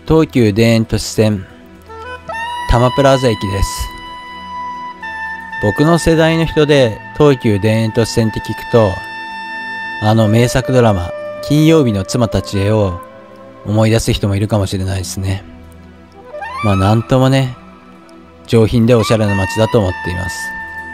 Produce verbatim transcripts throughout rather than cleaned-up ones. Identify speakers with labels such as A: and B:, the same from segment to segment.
A: 東急田園都市線多摩プラザ駅です。僕の世代の人で東急田園都市線って聞くと、あの名作ドラマ金曜日の妻たちへを思い出す人もいるかもしれないですね。まあなんともね、上品でおしゃれな街だと思っています。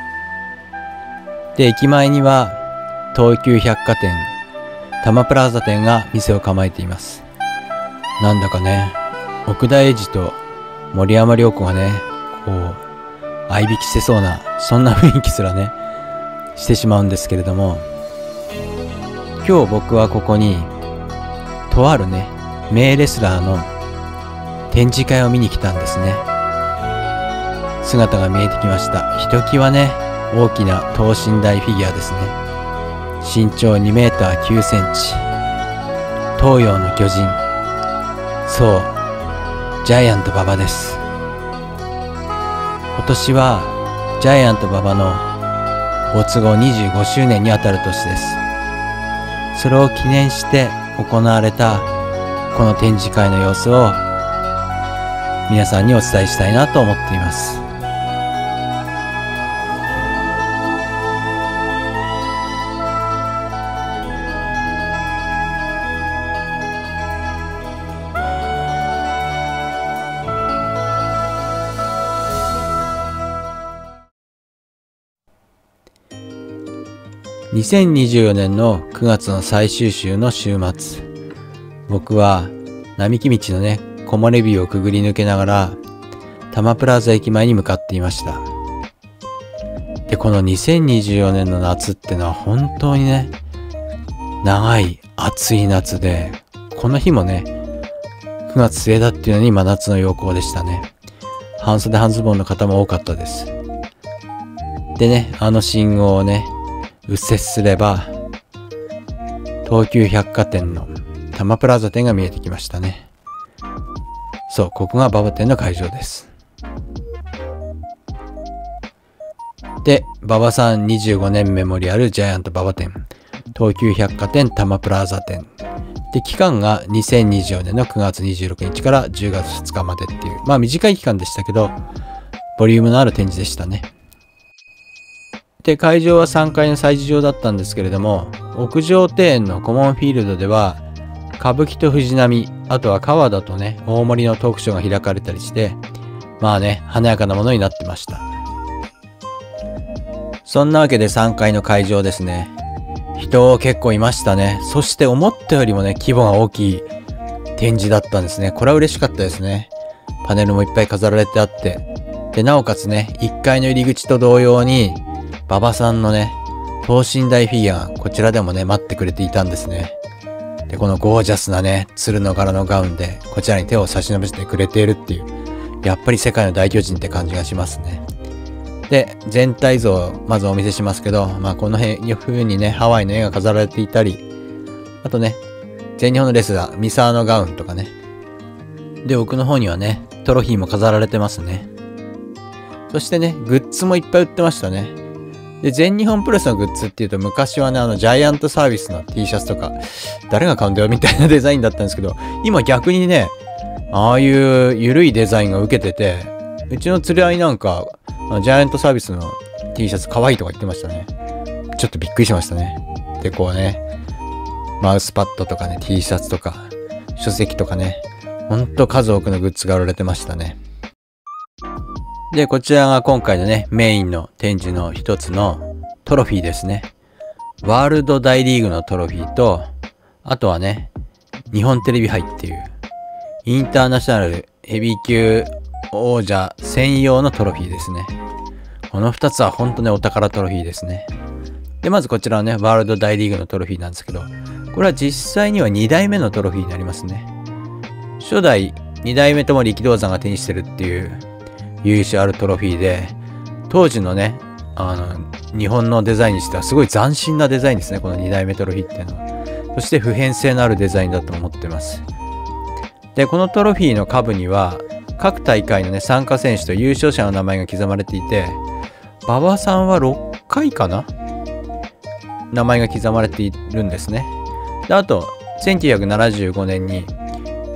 A: で、駅前には東急百貨店多摩プラザ店が店を構えています。なんだかね、奥田英二と森山良子がね、こう相引きしてそうな、そんな雰囲気すらねしてしまうんですけれども、今日僕はここにとあるね名レスラーの展示会を見に来たんですね。姿が見えてきました。ひときわね大きな等身大フィギュアですね。身長にメーターきゅうセンチ、東洋の巨人、そうジャイアント馬場です。今年はジャイアント馬場の没後にじゅうごしゅうねんにあたる年です。それを記念して行われたこの展示会の様子を皆さんにお伝えしたいなと思っています。にせんにじゅうよねんのくがつの最終週の週末、僕は並木道のね木漏れ日をくぐり抜けながら多摩プラザ駅前に向かっていました。で、このにせんにじゅうよねんの夏ってのは本当にね長い暑い夏で、この日もねくがつ末だっていうのに真夏の陽光でしたね。半袖半ズボンの方も多かったです。でね、あの信号をね右折すれば東急百貨店の多摩プラザ店が見えてきましたね。そう、ここが馬場店の会場です。で、馬場さんにじゅうごねんメモリアルジャイアント馬場店、東急百貨店多摩プラザ店で、期間がにせんにじゅうよねんのくがつにじゅうろくにちからじゅうがつふつかまでっていう、まあ短い期間でしたけどボリュームのある展示でしたね。で、会場はさんがいの催事場だったんですけれども、屋上庭園のコモンフィールドでは歌舞伎と藤波、あとは川田とね大森のトークショーが開かれたりして、まあね華やかなものになってました。そんなわけでさんがいの会場ですね、人結構いましたね。そして思ったよりもね規模が大きい展示だったんですね。これは嬉しかったですね。パネルもいっぱい飾られてあって、でなおかつねいっかいの入り口と同様に馬場さんのね等身大フィギュアがこちらでもね待ってくれていたんですね。で、このゴージャスなね鶴の柄のガウンでこちらに手を差し伸べてくれているっていう、やっぱり世界の大巨人って感じがしますね。で、全体像をまずお見せしますけど、まあこの辺風にねハワイの絵が飾られていたり、あとね全日本のレスラー三沢のガウンとかね、で奥の方にはねトロフィーも飾られてますね。そしてねグッズもいっぱい売ってましたね。で、全日本プロレスのグッズっていうと、昔はね、あの、ジャイアントサービスの T シャツとか、誰が買うんだよみたいなデザインだったんですけど、今逆にね、ああいう緩いデザインが受けてて、うちの連れ合いなんか、ジャイアントサービスの T シャツ可愛いとか言ってましたね。ちょっとびっくりしましたね。で、こうね、マウスパッドとかね、T シャツとか、書籍とかね、ほんと数多くのグッズが売られてましたね。で、こちらが今回のね、メインの展示の一つのトロフィーですね。ワールド大リーグのトロフィーと、あとはね、日本テレビ杯っていう、インターナショナルヘビー級王者専用のトロフィーですね。この二つはほんとね、お宝トロフィーですね。で、まずこちらはね、ワールド大リーグのトロフィーなんですけど、これは実際にはにだいめのトロフィーになりますね。初代にだいめとも力道山が手にしてるっていう、由緒あるトロフィーで、当時のねあの日本のデザインにしてはすごい斬新なデザインですね、このにだいめトロフィーっていうのは。そして普遍性のあるデザインだと思ってます。で、このトロフィーの下部には各大会のね参加選手と優勝者の名前が刻まれていて、馬場さんはろっかいかな名前が刻まれているんですね。で、あとせんきゅうひゃくななじゅうごねんに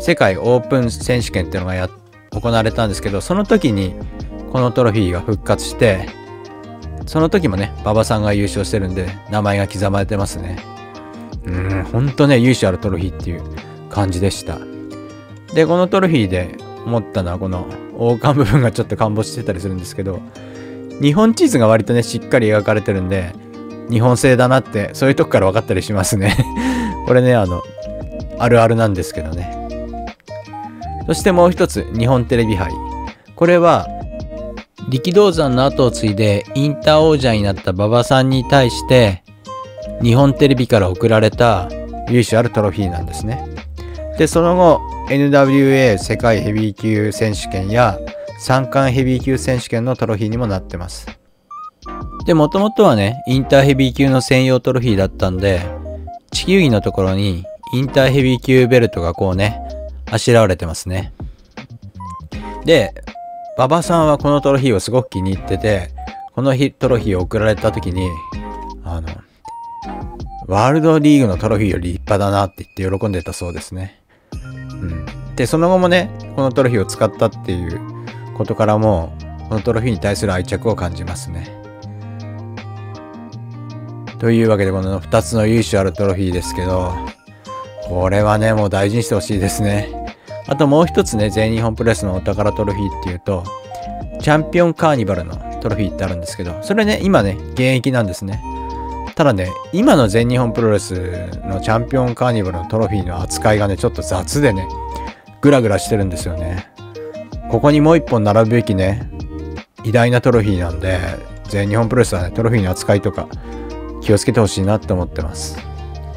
A: 世界オープン選手権っていうのがや行われたんですけど、その時にこのトロフィーが復活して、その時もね馬場さんが優勝してるんで名前が刻まれてますね。うーん、ほんとね由緒あるトロフィーっていう感じでした。でこのトロフィーで思ったのは、この王冠部分がちょっと陥没してたりするんですけど、日本地図が割とねしっかり描かれてるんで日本製だなって、そういうとこから分かったりしますねこれねあのあるあるなんですけどね。そしてもう一つ、日本テレビ杯。これは力道山の後を継いでインター王者になった馬場さんに対して日本テレビから贈られた由緒あるトロフィーなんですね。でその後 エヌダブリューエー 世界ヘビー級選手権や三冠ヘビー級選手権のトロフィーにもなってます。でもともとはねインターヘビー級の専用トロフィーだったんで、地球儀のところにインターヘビー級ベルトがこうねあしらわれてますね。で馬場さんはこのトロフィーをすごく気に入ってて、このトロフィーを贈られた時にあのワールドリーグのトロフィーより立派だなって言って喜んでたそうですね。うん、でその後もねこのトロフィーを使ったっていうことからもこのトロフィーに対する愛着を感じますね。というわけでこのふたつの由緒あるトロフィーですけど、これはねもう大事にしてほしいですね。あともう一つね、全日本プロレスのお宝トロフィーっていうとチャンピオンカーニバルのトロフィーってあるんですけど、それね今ね現役なんですね。ただね今の全日本プロレスのチャンピオンカーニバルのトロフィーの扱いがねちょっと雑でねグラグラしてるんですよね。ここにもう一本並ぶべきね偉大なトロフィーなんで、全日本プロレスはねトロフィーの扱いとか気をつけてほしいなって思ってます。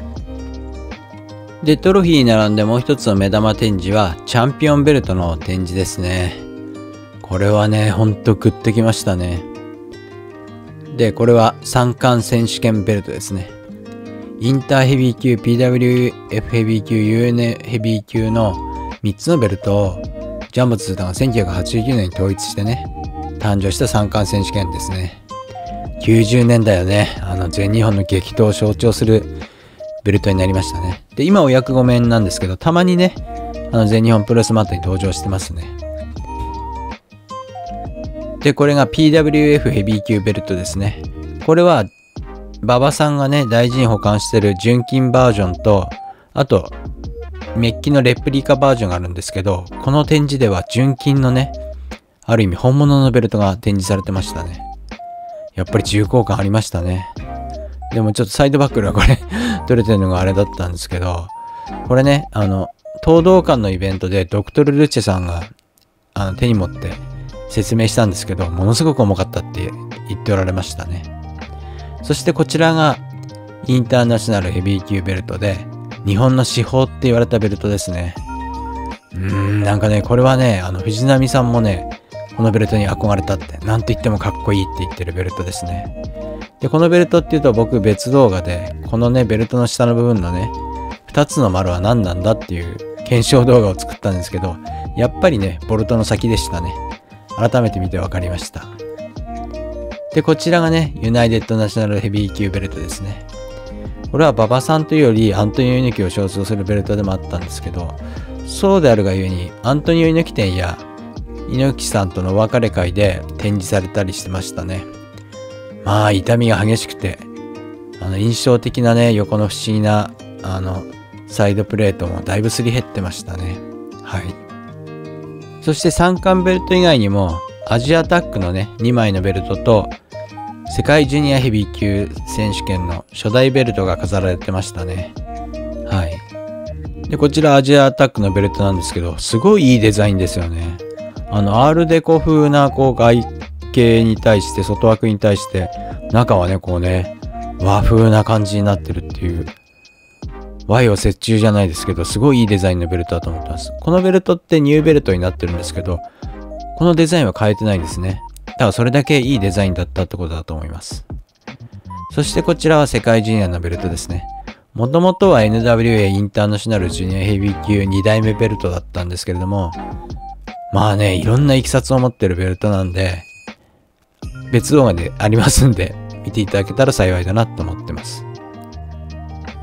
A: でトロフィーに並んでもう一つの目玉展示はチャンピオンベルトの展示ですね。これはねほんとグッときましたね。でこれは三冠選手権ベルトですね。インターヘビー級、 ピーダブリューエフ ヘビー級、 ユーエヌ ヘビー級のみっつのベルトをジャンボツータがせんきゅうひゃくはちじゅうきゅうねんに統一してね誕生した三冠選手権ですね。きゅうじゅうねんだいをねあの全日本の激闘を象徴するベルトになりましたね。で今お役御免なんですけど、たまにねあの全日本プロレスマットに登場してますね。でこれが ピーダブリューエフ ヘビー級ベルトですね。これは馬場さんがね大事に保管してる純金バージョンと、あとメッキのレプリカバージョンがあるんですけど、この展示では純金のねある意味本物のベルトが展示されてましたね。やっぱり重厚感ありましたね。でもちょっとサイドバックルがこれ取れてるのがあれだったんですけど、これねあの東道館のイベントでドクトル・ルチェさんがあの手に持って説明したんですけど、ものすごく重かったって言っておられましたね。そしてこちらがインターナショナルヘビー級ベルトで日本の至宝って言われたベルトですね。うーんなんかねこれはねあの藤波さんもねこのベルトに憧れたって、なんと言ってもかっこいいって言ってるベルトですね。でこのベルトっていうと僕別動画でこのねベルトの下の部分のねふたつの丸は何なんだっていう検証動画を作ったんですけど、やっぱりねボルトの先でしたね。改めて見て分かりました。でこちらがねユナイテッドナショナルヘビー級ベルトですね。これは馬場さんというよりアントニオ猪木を象徴するベルトでもあったんですけど、そうであるがゆえにアントニオ猪木展や猪木さんとのお別れ会で展示されたりしてましたね。まあ痛みが激しくてあの印象的なね横の不思議なあのサイドプレートもだいぶすり減ってましたね。はい。そして三冠ベルト以外にもアジアタックのねにまいのベルトと世界ジュニアヘビー級選手権の初代ベルトが飾られてましたね。はい。でこちらアジアタックのベルトなんですけど、すごいいいデザインですよね。あのアールデコ風なこう外形に対して外枠に対して中はねこうね和風な感じになってるっていう、和洋折衷じゃないですけどすごいいいデザインのベルトだと思ってます。このベルトってニューベルトになってるんですけど、このデザインは変えてないんですね。だからそれだけいいデザインだったってことだと思います。そしてこちらは世界ジュニアのベルトですね。もともとは エヌダブリューエー インターナショナルジュニアヘビー級にだいめベルトだったんですけれども、まあねいろんな経緯を持ってるベルトなんで別動画でありますんで見ていただけたら幸いだなと思ってます。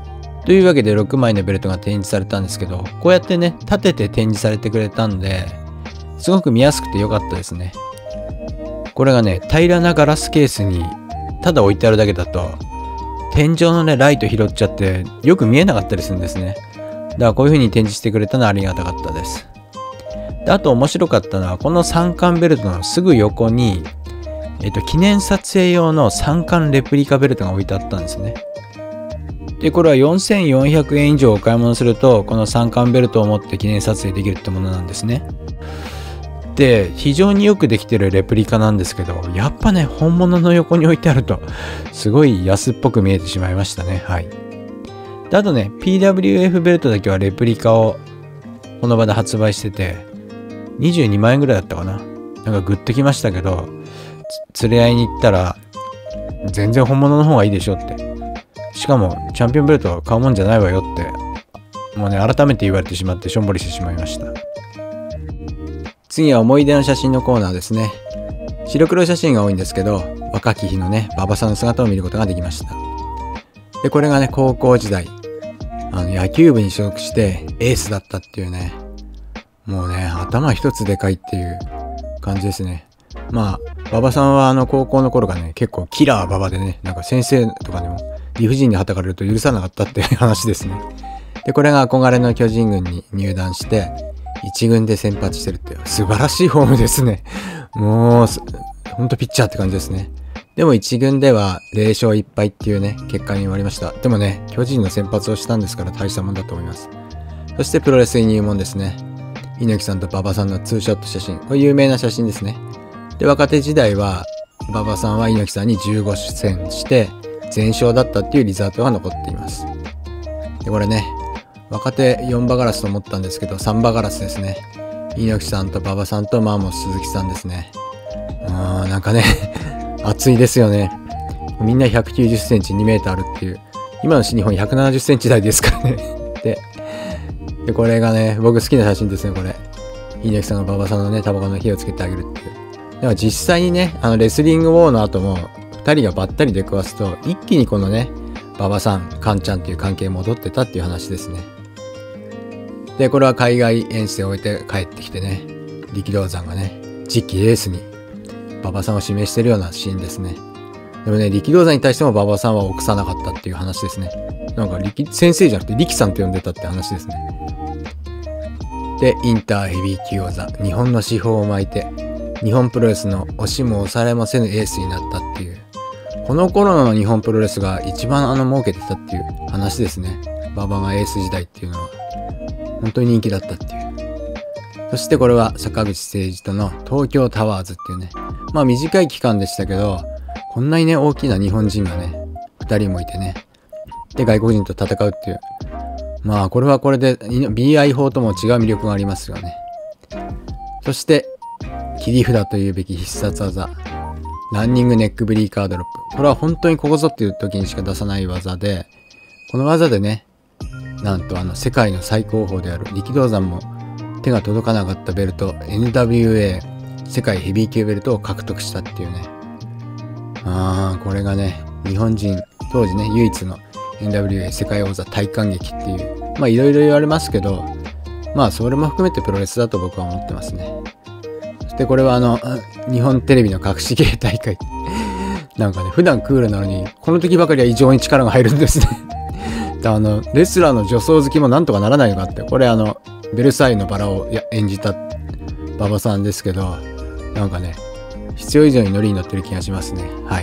A: というわけでろくまいのベルトが展示されたんですけど、こうやってね、立てて展示されてくれたんで、すごく見やすくて良かったですね。これがね、平らなガラスケースにただ置いてあるだけだと、天井のね、ライト拾っちゃって、よく見えなかったりするんですね。だからこういう風に展示してくれたのはありがたかったです。で、あと面白かったのは、この三冠ベルトのすぐ横に、えっと、記念撮影用の三冠レプリカベルトが置いてあったんですね。で、これはよんせんよんひゃくえん以上お買い物すると、この三冠ベルトを持って記念撮影できるってものなんですね。で、非常によくできてるレプリカなんですけど、やっぱね、本物の横に置いてあると、すごい安っぽく見えてしまいましたね。はい。で、あとね、ピーダブリューエフ ベルトだけはレプリカをこの場で発売してて、にじゅうにまんえんぐらいだったかな。なんかグッときましたけど、連れ合いに行ったら、全然本物の方がいいでしょって。しかも、チャンピオンベルト買うもんじゃないわよって、もうね、改めて言われてしまってしょんぼりしてしまいました。次は思い出の写真のコーナーですね。白黒写真が多いんですけど、若き日のね、馬場さんの姿を見ることができました。で、これがね、高校時代、あの、野球部に所属してエースだったっていうね、もうね、頭一つでかいっていう感じですね。まあ、馬場さんはあの、高校の頃がね、結構キラー馬場でね、なんか先生とかでも理不尽に叩かれると許さなかったっていう話ですね。で、これが憧れの巨人軍に入団して、一軍で先発してるって素晴らしいフォームですね。もう、ほんとピッチャーって感じですね。でも一軍ではぜろしょういっぱいっていうね、結果に終わりました。でもね、巨人の先発をしたんですから大したもんだと思います。そしてプロレスに入門ですね。猪木さんと馬場さんのツーショット写真。これ有名な写真ですね。で、若手時代は、馬場さんは猪木さんにじゅうご戦して、全勝だったっていうリザートが残っています。で、これね、若手よんばガラスと思ったんですけど、さんばガラスですね。猪木さんと馬場さんとマーモス鈴木さんですね。あー、なんかね、熱いですよね。みんなひゃくきゅうじゅっセンチ、にメートルあるっていう。今の新日本ひゃくななじゅっセンチ台ですからね。で、で、これがね、僕好きな写真ですね、これ。猪木さんが馬場さんのね、タバコの火をつけてあげるっていう。でも実際にね、あの、レスリングウォーの後も、ふたりがばったり出くわすと、一気にこのね、馬場さん、カンちゃんっていう関係戻ってたっていう話ですね。で、これは海外遠征を終えて帰ってきてね、力道山がね、次期エースに馬場さんを指名してるようなシーンですね。でもね、力道山に対しても馬場さんは臆さなかったっていう話ですね。なんか力、先生じゃなくて力さんって呼んでたって話ですね。で、インターヘビー級技、日本の至宝を巻いて、日本プロレスの押しも押されませぬエースになったっていう。この頃の日本プロレスが一番あの儲けてたっていう話ですね。馬場がエース時代っていうのは。本当に人気だったっていう。そしてこれは坂口誠二との東京タワーズっていうね。まあ短い期間でしたけど、こんなにね、大きな日本人がね、二人もいてね。で、外国人と戦うっていう。まあこれはこれで ビーアイ 法とも違う魅力がありますよね。そして、切り札というべき必殺技。ランニングネックブリーカードロップ。これは本当にここぞっていう時にしか出さない技で、この技でね、なんとあの世界の最高峰である力道山も手が届かなかったベルト エヌダブリューエー 世界ヘビー級ベルトを獲得したっていうね。あー、これがね、日本人当時ね、唯一の エヌダブリューエー 世界王座体感劇っていう、まあいろいろ言われますけど、まあそれも含めてプロレスだと僕は思ってますね。そしてこれはあの、日本テレビの隠し芸大会。なんかね、普段クールなのに、この時ばかりは異常に力が入るんですね。あの、レスラーの女装好きもなんとかならないのかって、これあの、ベルサイユのバラを演じた馬場さんですけど、なんかね、必要以上にノリに乗ってる気がしますね。はい。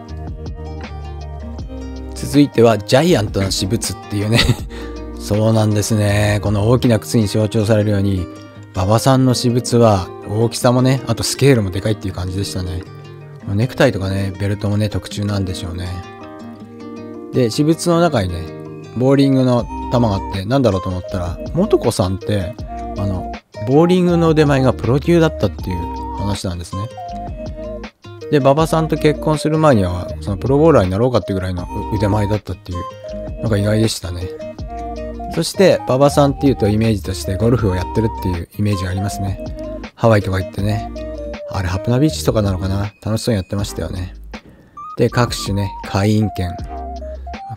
A: 続いては、ジャイアントの私物っていうね。そうなんですね。この大きな靴に象徴されるように、馬場さんの私物は大きさもね、あとスケールもでかいっていう感じでしたね。ネクタイとかね、ベルトもね、特注なんでしょうね。で、私物の中にね、ボーリングの球があってなんだろうと思ったら、元子さんって、あの、ボーリングの腕前がプロ級だったっていう話なんですね。で、馬場さんと結婚する前には、そのプロボーラーになろうかっていうぐらいの腕前だったっていう、なんか意外でしたね。そして、馬場さんっていうとイメージとしてゴルフをやってるっていうイメージがありますね。ハワイとか行ってね。あれ、ハプナビーチとかなのかな、楽しそうにやってましたよね。で、各種ね、会員権。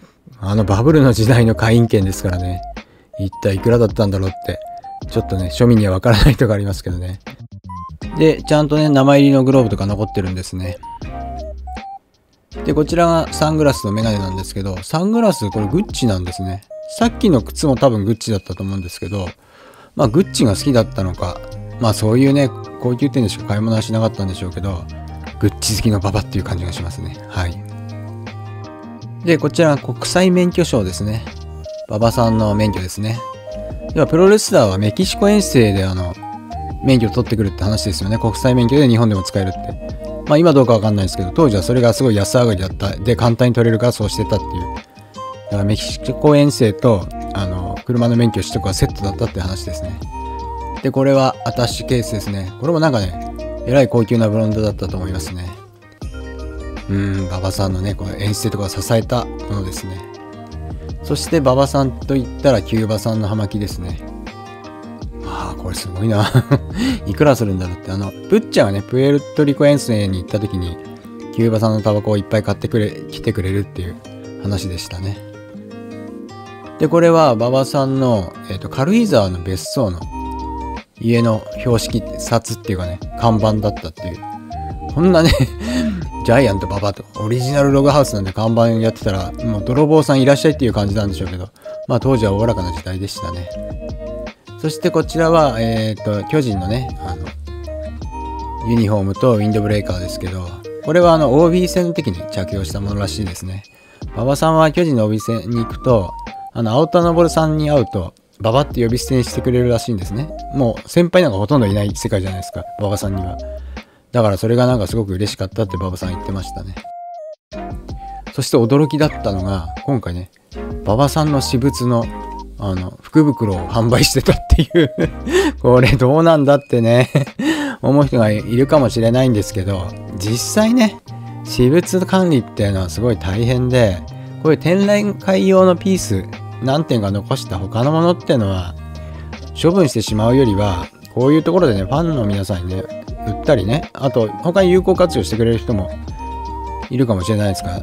A: あのバブルの時代の会員権ですからね。一体いくらだったんだろうって、ちょっとね、庶民にはわからないとこありますけどね。で、ちゃんとね、名前入りのグローブとか残ってるんですね。で、こちらがサングラスとメガネなんですけど、サングラスこれグッチなんですね。さっきの靴も多分グッチだったと思うんですけど、まあグッチが好きだったのか、まあそういうね、高級店でしか買い物はしなかったんでしょうけど、グッチ好きのババっていう感じがしますね。はい。で、こちらは国際免許証ですね。馬場さんの免許ですね。では、プロレスラーはメキシコ遠征であの、免許を取ってくるって話ですよね。国際免許で日本でも使えるって。まあ今どうかわかんないですけど、当時はそれがすごい安上がりだった。で、簡単に取れるからそうしてたっていう。だからメキシコ遠征と、あの、車の免許取得はセットだったって話ですね。で、これはアタッシュケースですね。これもなんかね、えらい高級なブロンドだったと思いますね。うーん、馬場さんのね、この演出とかを支えたものですね。そして馬場さんといったらキューバ産の葉巻ですね。ああ、これすごいな。いくらするんだろうって。あの、ブッチャーがね、プエルトリコ遠征に行った時に、キューバ産のタバコをいっぱい買ってくれ、来てくれるっていう話でしたね。で、これは馬場さんの、えっと、軽井沢の別荘の家の標識、札っていうかね、看板だったっていう。こんなね、ジャイアント馬場とオリジナルログハウスなんで看板やってたら、もう泥棒さんいらっしゃいっていう感じなんでしょうけど、まあ当時はおおらかな時代でしたね。そしてこちらは、えっと、巨人のね、あの、ユニフォームとウィンドブレーカーですけど、これはあの、オービー 戦の時に着用したものらしいですね。馬場さんは巨人の オービー 戦に行くと、あの、青田昇さんに会うと、馬場って呼び捨てにしてくれるらしいんですね。もう先輩なんかほとんどいない世界じゃないですか、馬場さんには。だからそれがなんかすごく嬉しかったって馬場さん言ってましたね。そして驚きだったのが、今回ね、馬場さんの私物の、あの、福袋を販売してたっていうこれどうなんだってね思う人がいるかもしれないんですけど、実際ね、私物管理っていうのはすごい大変で、こういう展覧会用のピース、何点か残した他のものっていうのは、処分してしまうよりは、こういうところでね、ファンの皆さんにね、売ったりね、あと他に有効活用してくれる人もいるかもしれないですから、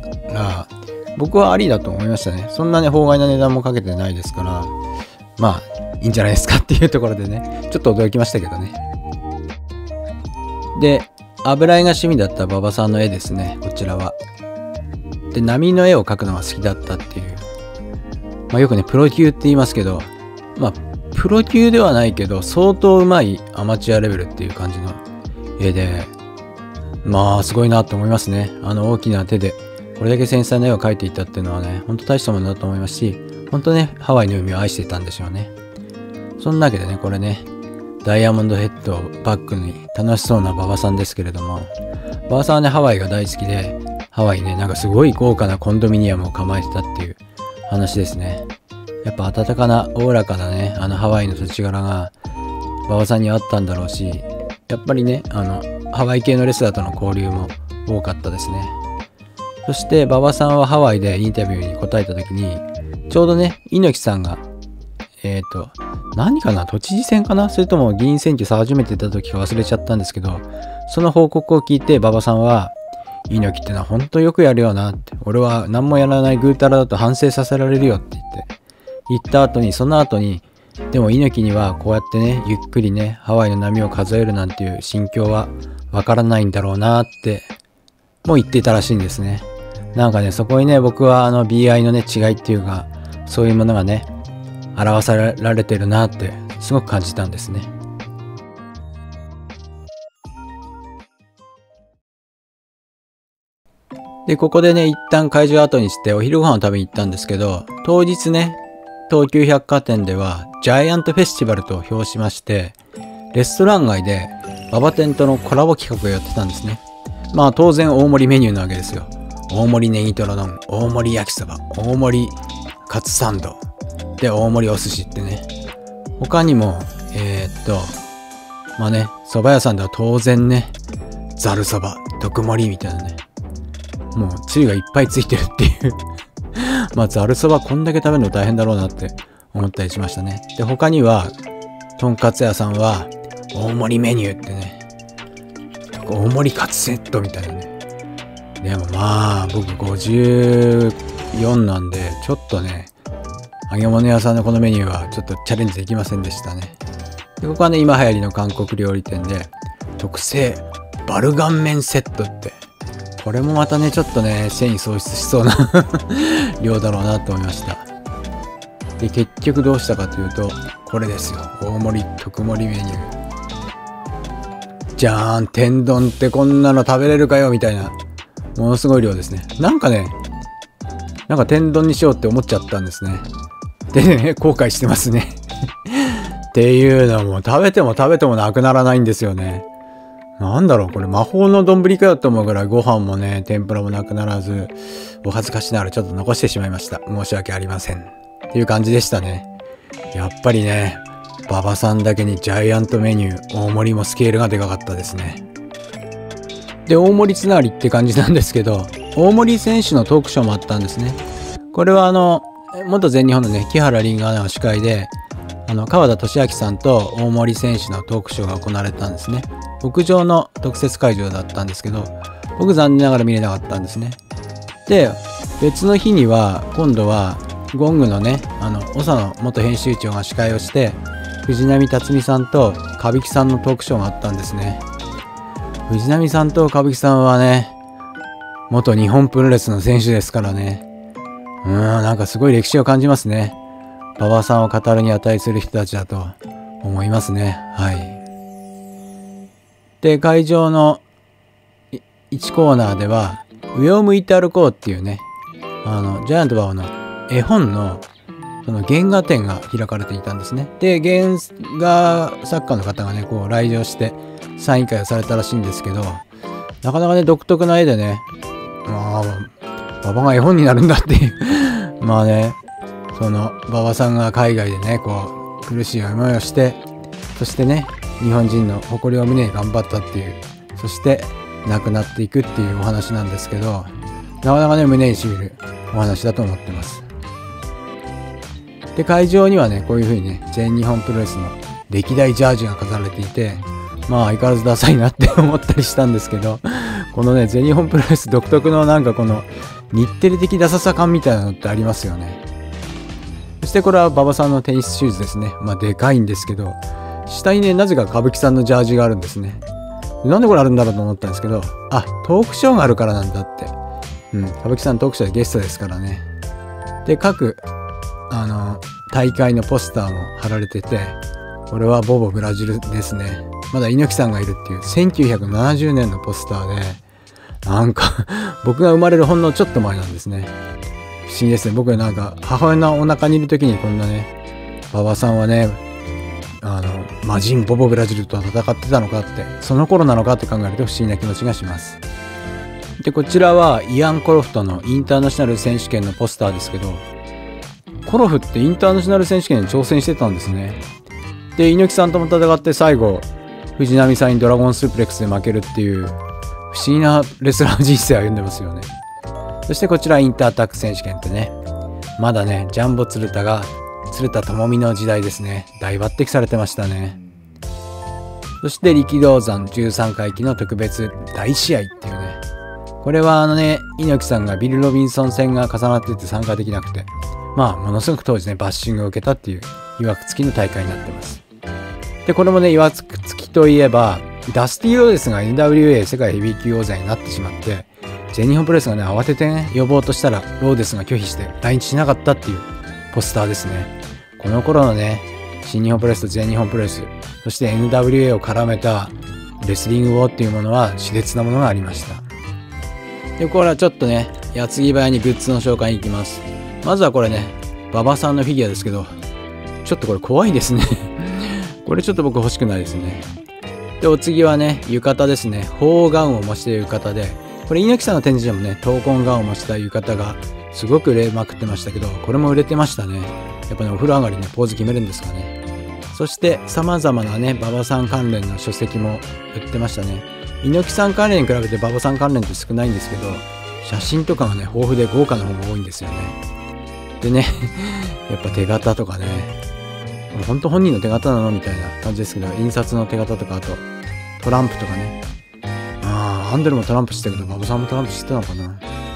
A: 僕はありだと思いましたね。そんなね、法外な値段もかけてないですから、まあ、いいんじゃないですかっていうところでね、ちょっと驚きましたけどね。で、油絵が趣味だった馬場さんの絵ですね、こちらは。で、波の絵を描くのが好きだったっていう。まあよくね、プロ級って言いますけど、まあ、プロ級ではないけど、相当うまいアマチュアレベルっていう感じの絵で、まあ、すごいなと思いますね。あの大きな手で、これだけ繊細な絵を描いていたっていうのはね、ほんと大したものだと思いますし、ほんとね、ハワイの海を愛していたんでしょうね。そんなわけでね、これね、ダイヤモンドヘッドをバックに楽しそうな馬場さんですけれども、馬場さんはね、ハワイが大好きで、ハワイね、なんかすごい豪華なコンドミニアムを構えてたっていう話ですね。やっぱ温かな、おおらかなね、あのハワイの土地柄が、馬場さんにあったんだろうし、やっぱりね、あの、ハワイ系のレスラーとの交流も多かったですね。そして、馬場さんはハワイでインタビューに答えた時に、ちょうどね、猪木さんが、えっと、何かな、都知事選かな、それとも議員選挙さ始めてた時か忘れちゃったんですけど、その報告を聞いて馬場さんは、猪木ってのは本当よくやるよなって、俺は何もやらないぐうたらだと反省させられるよって言って、言った後に、その後に、でも猪木にはこうやってね、ゆっくりね、ハワイの波を数えるなんていう心境はわからないんだろうなって、もう言っていたらしいんですね。なんかね、そこにね、僕はあの ビーアイ のね、違いっていうか、そういうものがね、表されてるなって、すごく感じたんですね。で、ここでね、一旦会場後にしてお昼ご飯を食べに行ったんですけど、当日ね、東急百貨店ではジャイアントフェスティバルと評しまして、レストラン街で馬場店とのコラボ企画をやってたんですね。まあ当然大盛りメニューなわけですよ。大盛りネギトロ丼、大盛り焼きそば、大盛りカツサンド、で大盛りお寿司ってね。他にも、えー、っと、まあね、蕎麦屋さんでは当然ね、ざるそば、特盛りみたいなね。もうつゆがいっぱいついてるっていうまあざるそばこんだけ食べるの大変だろうなって思ったりしましたね。で、他にはとんかつ屋さんは大盛りメニューってね、大盛りカツセットみたいなね。でもまあ僕ごじゅうよんなんで、ちょっとね、揚げ物屋さんのこのメニューはちょっとチャレンジできませんでしたね。でここはね、今流行りの韓国料理店で、特製バルガン麺セットって、これもまたね、ちょっとね、繊維喪失しそうな量だろうなと思いました。で、結局どうしたかというと、これですよ。大盛り特盛りメニュー。じゃーん、天丼ってこんなの食べれるかよみたいな、ものすごい量ですね。なんかね、なんか天丼にしようって思っちゃったんですね。でね、後悔してますね。っていうのも、食べても食べてもなくならないんですよね。なんだろう、これ魔法の丼かよと思うぐらいご飯もね、天ぷらもなくならず、お恥ずかしながらちょっと残してしまいました。申し訳ありません。っていう感じでしたね。やっぱりね、馬場さんだけにジャイアントメニュー、大盛りもスケールがでかかったですね。で、大盛りつながりって感じなんですけど、大森選手のトークショーもあったんですね。これはあの、元全日本のね、木原凛がアナの司会で、あの、川田俊明さんと大森選手のトークショーが行われたんですね。屋上の特設会場だったんですけど、僕残念ながら見れなかったんですね。で、別の日には、今度は、ゴングのね、あの、長野元編集長が司会をして、藤波辰巳さんと歌舞伎さんのトークショーがあったんですね。藤波さんと歌舞伎さんはね、元日本プロレスの選手ですからね。うーん、なんかすごい歴史を感じますね。馬場さんを語るに値する人たちだと思いますね。はい。で、会場のいちコーナーでは、上を向いて歩こうっていうね、あの、ジャイアント馬場の絵本のその原画展が開かれていたんですね。で、原画作家の方がね、こう来場してサイン会をされたらしいんですけど、なかなかね、独特な絵でね、まあ、馬場が絵本になるんだっていう。まあね、その馬場さんが海外でね、こう苦しい思いをして、そしてね、日本人の誇りを胸に頑張ったっていう、そして亡くなっていくっていうお話なんですけど、なかなかね、胸にしみるお話だと思ってます。で、会場にはね、こういう風にね、全日本プロレスの歴代ジャージが飾られていて、まあ相変わらずダサいなって思ったりしたんですけど、このね、全日本プロレス独特のなんかこの日テレ的ダサさ感みたいなのってありますよね。そしてこれは馬場さんのテニスシューズですね。まあでかいんですけど、下にね、なぜか歌舞伎さんのジャージがあるんですね。なんでこれあるんだろうと思ったんですけど、あ、トークショーがあるからなんだって。うん、歌舞伎さんトークショーでゲストですからね。で、各、あの、大会のポスターも貼られてて、これはボボブラジルですね。まだ猪木さんがいるっていうせんきゅうひゃくななじゅうねんのポスターで、なんか僕が生まれるほんのちょっと前なんですね。不思議ですね。僕なんか母親のお腹にいる時にこんなね、馬場さんはね、あの、魔人ボボブラジルと戦ってたのかって、その頃なのかって考えると不思議な気持ちがします。で、こちらはイアン・コロフとのインターナショナル選手権のポスターですけど、コロフってインターナショナル選手権に挑戦してたんですね。で、猪木さんとも戦って最後、藤波さんにドラゴンスープレックスで負けるっていう不思議なレスラー人生を歩んでますよね。そしてこちらインタータック選手権ってね、まだね、ジャンボ鶴田が鶴田智美の時代ですね。大抜擢されてましたね。そして力道山じゅうさんかいきの特別大試合っていうね、これはあのね、猪木さんがビル・ロビンソン戦が重なってて参加できなくて、まあものすごく当時ね、バッシングを受けたっていう曰く付きの大会になってます。で、これもね、曰く付きといえば、ダスティ・ローデスが エヌダブリューエー 世界ヘビー級王座になってしまって、全日本プロレスがね、慌ててね、呼ぼうとしたら、ローデスが拒否して来日しなかったっていうポスターですね。この頃のね、新日本プロレスと全日本プロレス、そして エヌダブリューエー を絡めたレスリングウォーっていうものは熾烈なものがありました。で、これはちょっとね、矢継ぎ早にグッズの紹介に行きます。まずはこれね、馬場さんのフィギュアですけど、ちょっとこれ怖いですね。これちょっと僕欲しくないですね。で、お次はね、浴衣ですね。鳳冠を模した浴衣で、これ猪木さんの展示でもね、闘魂冠を模した浴衣がすごく売れまくってましたけど、これも売れてましたね。やっぱね、お風呂上がりにポーズ決めるんですかね。そして様々なね、馬場さん関連の書籍も売ってましたね。猪木さん関連に比べて馬場さん関連って少ないんですけど、写真とかがね、豊富で豪華な方が多いんですよね。でね、やっぱ手形とかね、ほんと本人の手形なのみたいな感じですけど、印刷の手形とか、あとトランプとかね。ああ、アンドレもトランプしてたけど、馬場さんもトランプしてたのかな。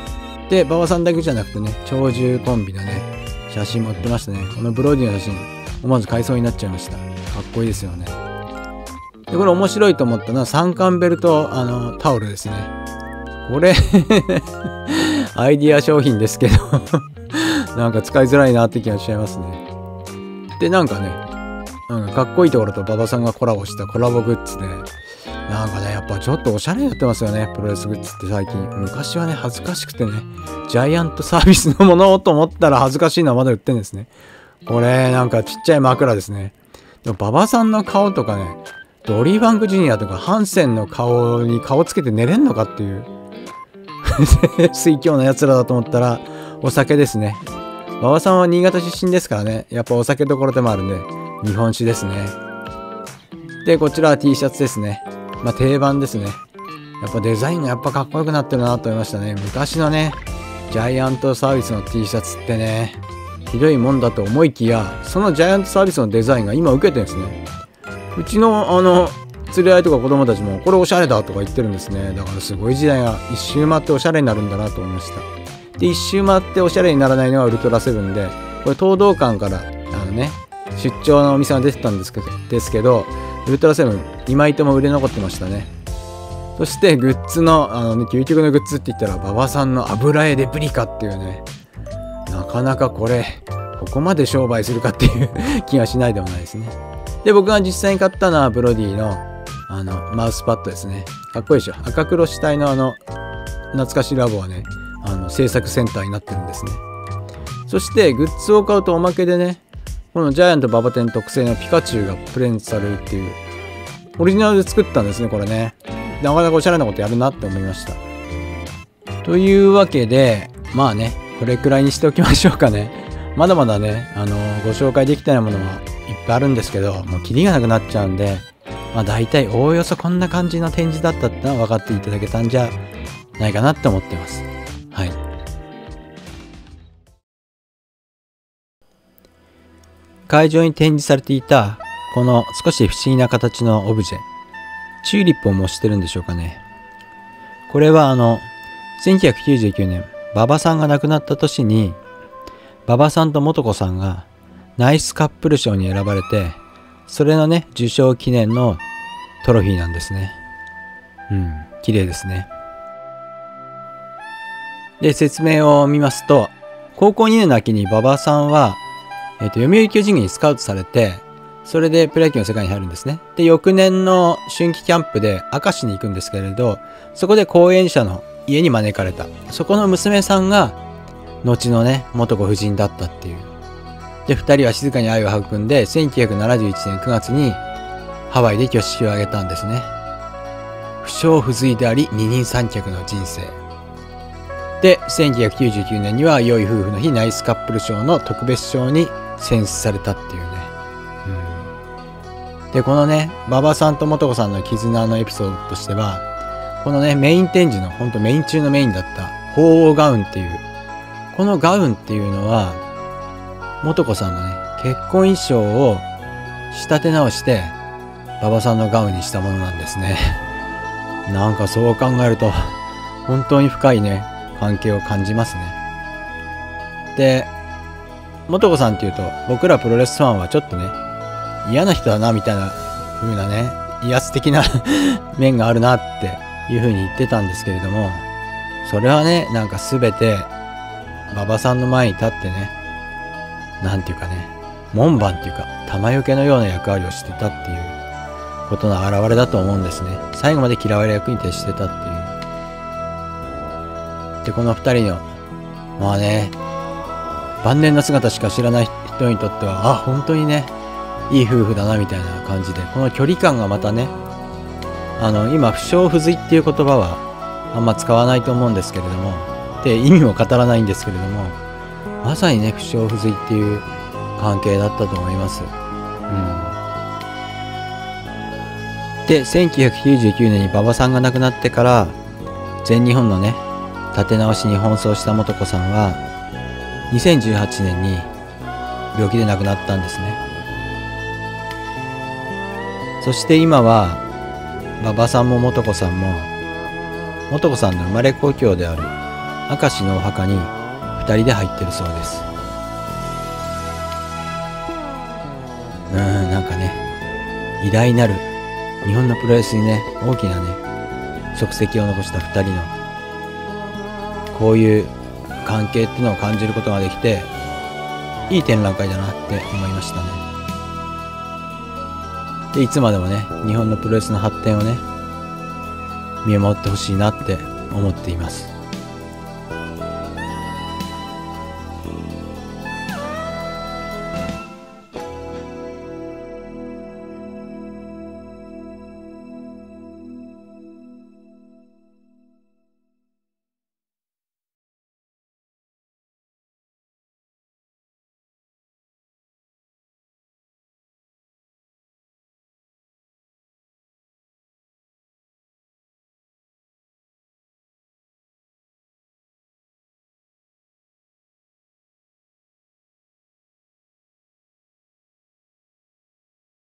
A: で、馬場さんだけじゃなくてね、鳥獣コンビのね、写真も売ってましたね。このブロディの写真、思わず買いそうになっちゃいました。かっこいいですよね。で、これ面白いと思ったのは、三冠ベルト、あの、タオルですね。これ、アイディア商品ですけど、なんか使いづらいなって気がしちゃいますね。で、なんかね、なんかかっこいいところと馬場さんがコラボしたコラボグッズで、なんかね、やっぱちょっとおしゃれになってますよね、プロレスグッズって最近。昔はね、恥ずかしくてね、ジャイアントサービスのものをと思ったら恥ずかしいのはまだ売ってるんですね。これ、なんかちっちゃい枕ですね。でも、馬場さんの顔とかね、ドリー・バンク・ジュニアとかハンセンの顔に顔つけて寝れんのかっていう、水強な奴らだと思ったら、お酒ですね。馬場さんは新潟出身ですからね、やっぱお酒どころでもあるんで、日本酒ですね。で、こちらは T シャツですね。まあ定番ですね。やっぱデザインがやっぱかっこよくなってるなと思いましたね。昔のね、ジャイアントサービスの T シャツってね、ひどいもんだと思いきや、そのジャイアントサービスのデザインが今受けてるんですね。うちのあの、連れ合いとか子供たちも、これおしゃれだとか言ってるんですね。だからすごい時代が一周回っておしゃれになるんだなと思いました。で、一周回っておしゃれにならないのはウルトラセブンで、これ東道館から、あのね、出張のお店が出てたんですけど、ですけど、ウルトラセブンにまいとも売れ残ってましたね。そしてグッズの、あのね、究極のグッズって言ったら、馬場さんの油絵レプリカっていうね、なかなかこれ、ここまで商売するかっていう気がしないでもないですね。で、僕が実際に買ったのはブロディの、あの、マウスパッドですね。かっこいいでしょ。赤黒主体のあの、懐かしいラボはね、あの、制作センターになってるんですね。そして、グッズを買うとおまけでね、このジャイアント馬場店特製のピカチュウがプレゼントされるっていう、オリジナルで作ったんですね、これね。なかなかおしゃれなことやるなって思いました。というわけで、まあね、これくらいにしておきましょうかね。まだまだね、あの、ご紹介できたようなものはいっぱいあるんですけど、もうキリがなくなっちゃうんで、まあ大体おおよそこんな感じの展示だったってのは分かっていただけたんじゃないかなって思ってます。はい。会場に展示されていたこの少し不思議な形のオブジェ、チューリップを模してるんでしょうかね。これはあのせんきゅうひゃくきゅうじゅうきゅうねん馬場さんが亡くなった年に馬場さんと素子さんがナイスカップル賞に選ばれて、それのね受賞記念のトロフィーなんですね。うん、綺麗ですね。で、説明を見ますと、高校にねんの秋に馬場さんはえっと、読売巨人軍にスカウトされて、それでプロ野球の世界に入るんですね。で、翌年の春季キャンプで明石に行くんですけれど、そこで後援者の家に招かれた。そこの娘さんが、後のね、元子夫人だったっていう。で、二人は静かに愛を育んで、せんきゅうひゃくななじゅういちねんくがつにハワイで挙式を挙げたんですね。不祥不随であり、二人三脚の人生。で、せんきゅうひゃくきゅうじゅうきゅうねんには良い夫婦の日ナイスカップル賞の特別賞に選出されたっていうね。うん、で、このね、馬場さんと素子さんの絆のエピソードとしては、このね、メイン展示の、ほんとメイン中のメインだった鳳凰ガウンっていう、このガウンっていうのは、素子さんのね、結婚衣装を仕立て直して、馬場さんのガウンにしたものなんですね。なんかそう考えると、本当に深いね、関係を感じますね。で、素子さんっていうと、僕らプロレスファンはちょっとね、嫌な人だなみたいな風なね、威圧的な面があるなっていう風に言ってたんですけれども、それはね、なんか全て馬場さんの前に立ってね、なんていうかね、門番っていうか玉よけのような役割をしてたっていうことの表れだと思うんですね。最後まで嫌われる役に徹してたっていう。で、この二人のまあね、晩年の姿しか知らない人にとっては、あ、本当にね、いい夫婦だなみたいな感じで、この距離感がまたね、あの今不祥不随っていう言葉はあんま使わないと思うんですけれども、で意味も語らないんですけれども、まさにね、不祥不随っていう関係だったと思います。うん、で、せんきゅうひゃくきゅうじゅうきゅうねんに馬場さんが亡くなってから全日本のね、立て直しに奔走した素子さんはにせんじゅうはちねんに病気で亡くなったんですね。そして今は馬場さんも素子さんも、素子さんの生まれ故郷である明石のお墓にふたりで入ってるそうです。うーん、なんかね、偉大なる日本のプロレスにね、大きなね、足跡を残したふたりのこういう関係っていうのを感じることができて、いい展覧会だなって思いましたね。で、いつまでもね、日本のプロレスの発展をね、見守ってほしいなって思っています。